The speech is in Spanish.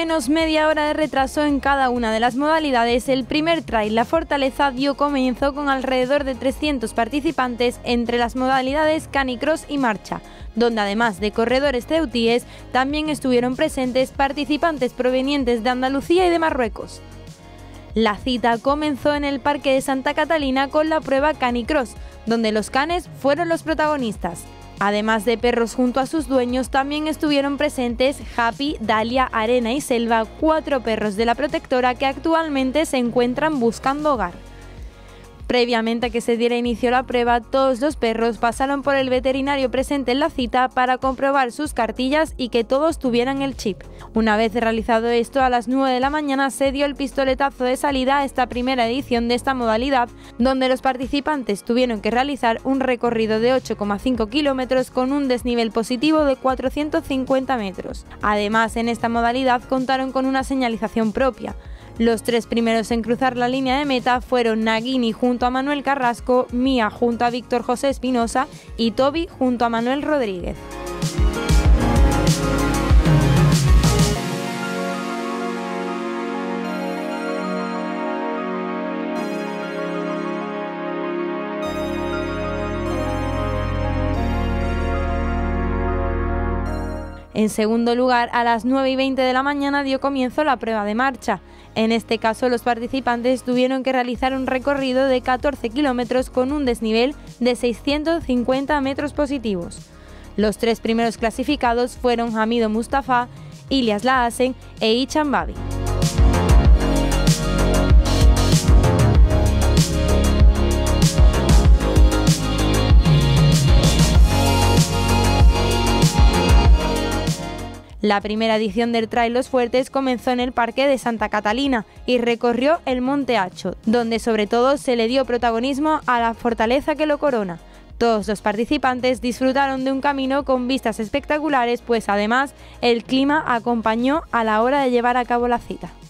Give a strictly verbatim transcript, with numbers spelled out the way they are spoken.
menos media hora de retraso en cada una de las modalidades, el primer Trail La Fortaleza dio comienzo con alrededor de trescientos participantes entre las modalidades canicross y marcha, donde además de corredores ceutíes también estuvieron presentes participantes provenientes de Andalucía y de Marruecos. La cita comenzó en el Parque de Santa Catalina con la prueba canicross, donde los canes fueron los protagonistas. Además de perros junto a sus dueños, también estuvieron presentes Happy, Dalia, Arena y Selva, cuatro perros de la protectora que actualmente se encuentran buscando hogar. Previamente a que se diera inicio a la prueba, todos los perros pasaron por el veterinario presente en la cita para comprobar sus cartillas y que todos tuvieran el chip. Una vez realizado esto, a las nueve de la mañana se dio el pistoletazo de salida a esta primera edición de esta modalidad, donde los participantes tuvieron que realizar un recorrido de ocho coma cinco kilómetros con un desnivel positivo de cuatrocientos cincuenta metros. Además, en esta modalidad contaron con una señalización propia. Los tres primeros en cruzar la línea de meta fueron Nagini junto a Manuel Carrasco, Mía junto a Víctor José Espinosa y Toby junto a Manuel Rodríguez. En segundo lugar, a las nueve y veinte de la mañana dio comienzo la prueba de marcha. En este caso, los participantes tuvieron que realizar un recorrido de catorce kilómetros con un desnivel de seiscientos cincuenta metros positivos. Los tres primeros clasificados fueron Hamido Mustafa, Ilias Laasen e Ichan Babi. La primera edición del Trail Los Fuertes comenzó en el Parque de Santa Catalina y recorrió el Monte Hacho, donde sobre todo se le dio protagonismo a la fortaleza que lo corona. Todos los participantes disfrutaron de un camino con vistas espectaculares, pues además el clima acompañó a la hora de llevar a cabo la cita.